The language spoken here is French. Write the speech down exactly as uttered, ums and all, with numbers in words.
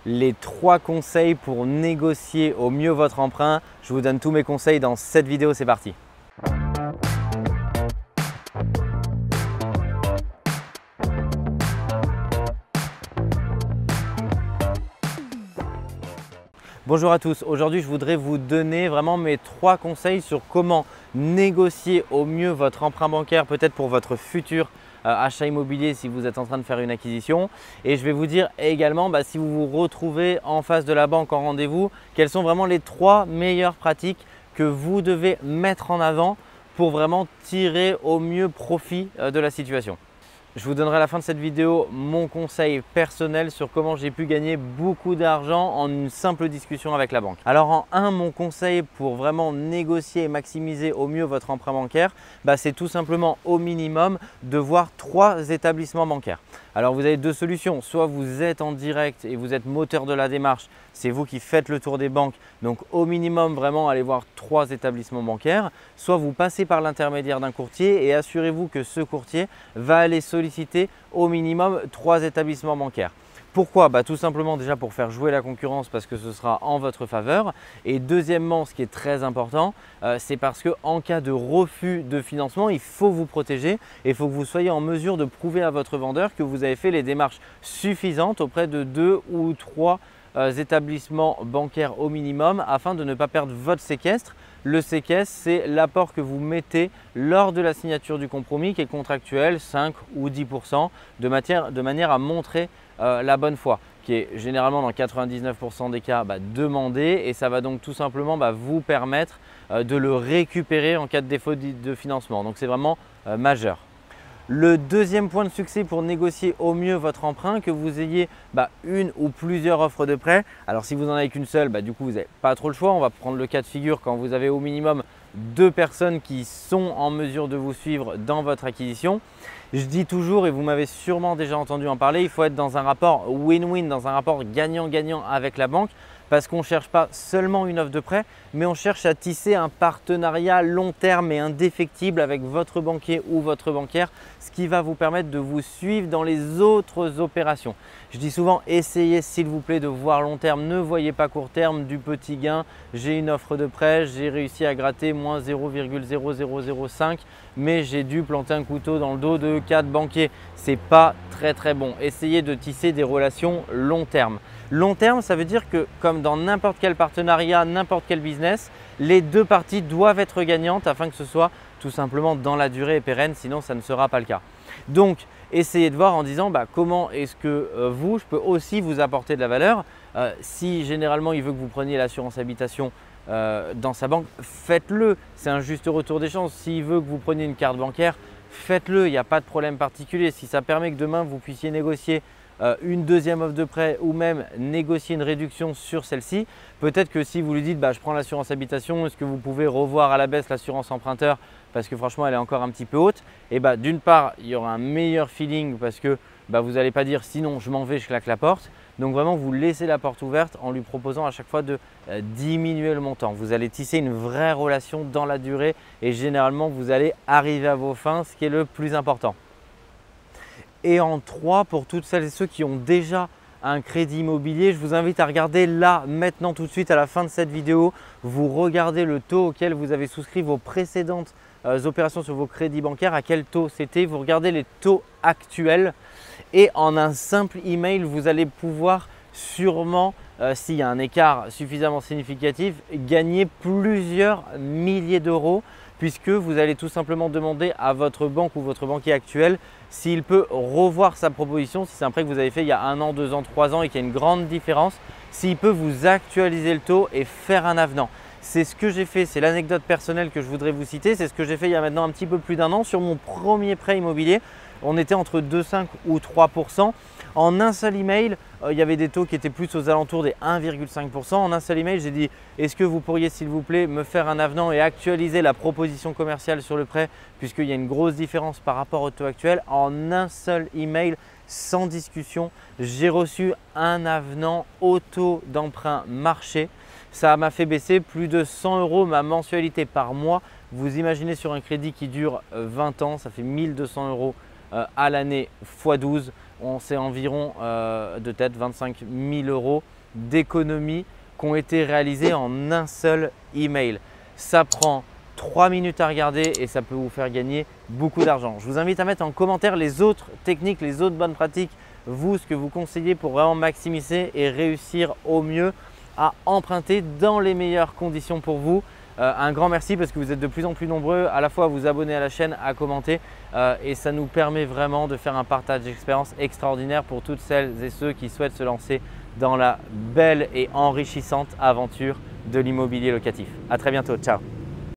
les trois conseils pour négocier au mieux votre emprunt. Je vous donne tous mes conseils dans cette vidéo, c'est parti. Bonjour à tous, aujourd'hui je voudrais vous donner vraiment mes trois conseils sur comment négocier au mieux votre emprunt bancaire, peut-être pour votre futur euh, achat immobilier si vous êtes en train de faire une acquisition. Et je vais vous dire également bah, si vous vous retrouvez en face de la banque en rendez-vous, quelles sont vraiment les trois meilleures pratiques que vous devez mettre en avant pour vraiment tirer au mieux profit euh, de la situation. Je vous donnerai à la fin de cette vidéo mon conseil personnel sur comment j'ai pu gagner beaucoup d'argent en une simple discussion avec la banque. Alors en un, mon conseil pour vraiment négocier et maximiser au mieux votre emprunt bancaire, bah, c'est tout simplement au minimum de voir trois établissements bancaires. Alors vous avez deux solutions, soit vous êtes en direct et vous êtes moteur de la démarche, c'est vous qui faites le tour des banques, donc au minimum vraiment allez voir trois établissements bancaires, soit vous passez par l'intermédiaire d'un courtier et assurez-vous que ce courtier va aller solliciter au minimum trois établissements bancaires. Pourquoi? Bah, tout simplement déjà pour faire jouer la concurrence parce que ce sera en votre faveur. Et deuxièmement, ce qui est très important, euh, c'est parce qu'en cas de refus de financement, il faut vous protéger et il faut que vous soyez en mesure de prouver à votre vendeur que vous avez fait les démarches suffisantes auprès de deux ou trois euh, établissements bancaires au minimum afin de ne pas perdre votre séquestre. Le séquestre, c'est l'apport que vous mettez lors de la signature du compromis qui est contractuel, cinq ou dix pour cent, de, matière, de manière à montrer euh, la bonne foi, qui est généralement dans quatre-vingt-dix-neuf pour cent des cas bah, demandé, et ça va donc tout simplement bah, vous permettre euh, de le récupérer en cas de défaut de financement. Donc c'est vraiment euh, majeur. Le deuxième point de succès pour négocier au mieux votre emprunt, que vous ayez bah, une ou plusieurs offres de prêt. Alors si vous n'en avez qu'une seule, bah, du coup vous n'avez pas trop le choix. On va prendre le cas de figure quand vous avez au minimum deux personnes qui sont en mesure de vous suivre dans votre acquisition. Je dis toujours, et vous m'avez sûrement déjà entendu en parler, il faut être dans un rapport win-win, dans un rapport gagnant-gagnant avec la banque. Parce qu'on ne cherche pas seulement une offre de prêt, mais on cherche à tisser un partenariat long terme et indéfectible avec votre banquier ou votre banquière, ce qui va vous permettre de vous suivre dans les autres opérations. Je dis souvent, essayez s'il vous plaît de voir long terme, ne voyez pas court terme du petit gain. J'ai une offre de prêt, j'ai réussi à gratter moins zéro virgule zéro zéro zéro cinq, mais j'ai dû planter un couteau dans le dos de quatre banquiers. Ce n'est pas très très bon. Essayez de tisser des relations long terme. Long terme, ça veut dire que comme dans n'importe quel partenariat, n'importe quel business, les deux parties doivent être gagnantes afin que ce soit tout simplement dans la durée et pérenne, sinon ça ne sera pas le cas. Donc, essayez de voir en disant bah, comment est-ce que euh, vous, je peux aussi vous apporter de la valeur. Euh, si généralement il veut que vous preniez l'assurance habitation euh, dans sa banque, faites-le. C'est un juste retour d'échange. S'il veut que vous preniez une carte bancaire, faites-le. Il n'y a pas de problème particulier. Si ça permet que demain vous puissiez négocier Euh, une deuxième offre de prêt ou même négocier une réduction sur celle-ci. Peut-être que si vous lui dites bah, je prends l'assurance habitation, est-ce que vous pouvez revoir à la baisse l'assurance emprunteur parce que franchement elle est encore un petit peu haute, et bah, d'une part il y aura un meilleur feeling parce que bah, vous n'allez pas dire sinon je m'en vais, je claque la porte. Donc vraiment vous laissez la porte ouverte en lui proposant à chaque fois de euh, diminuer le montant. Vous allez tisser une vraie relation dans la durée et généralement vous allez arriver à vos fins, ce qui est le plus important. Et en trois, pour toutes celles et ceux qui ont déjà un crédit immobilier, je vous invite à regarder là, maintenant, tout de suite, à la fin de cette vidéo. Vous regardez le taux auquel vous avez souscrit vos précédentes euh, opérations sur vos crédits bancaires, à quel taux c'était. Vous regardez les taux actuels et en un simple email, vous allez pouvoir sûrement, euh, s'il y a un écart suffisamment significatif, gagner plusieurs milliers d'euros, puisque vous allez tout simplement demander à votre banque ou votre banquier actuel s'il peut revoir sa proposition, si c'est un prêt que vous avez fait il y a un an, deux ans, trois ans et qu'il y a une grande différence, s'il peut vous actualiser le taux et faire un avenant. C'est ce que j'ai fait, c'est l'anecdote personnelle que je voudrais vous citer, c'est ce que j'ai fait il y a maintenant un petit peu plus d'un an sur mon premier prêt immobilier. On était entre deux virgule cinq ou trois pour cent. En un seul email, euh, il y avait des taux qui étaient plus aux alentours des un virgule cinq pour cent. En un seul email, j'ai dit est-ce que vous pourriez s'il vous plaît me faire un avenant et actualiser la proposition commerciale sur le prêt puisqu'il y a une grosse différence par rapport au taux actuel. En un seul email, sans discussion, j'ai reçu un avenant au taux d'emprunt marché. Ça m'a fait baisser plus de cent euros ma mensualité par mois. Vous imaginez sur un crédit qui dure vingt ans, ça fait mille deux cents euros à l'année fois douze. on sait environ euh, de tête vingt-cinq mille euros d'économies qui ont été réalisées en un seul email. Ça prend trois minutes à regarder et ça peut vous faire gagner beaucoup d'argent. Je vous invite à mettre en commentaire les autres techniques, les autres bonnes pratiques, vous, ce que vous conseillez pour vraiment maximiser et réussir au mieux à emprunter dans les meilleures conditions pour vous. Euh, un grand merci parce que vous êtes de plus en plus nombreux à la fois à vous abonner à la chaîne, à commenter euh, et ça nous permet vraiment de faire un partage d'expérience extraordinaire pour toutes celles et ceux qui souhaitent se lancer dans la belle et enrichissante aventure de l'immobilier locatif. À très bientôt, ciao.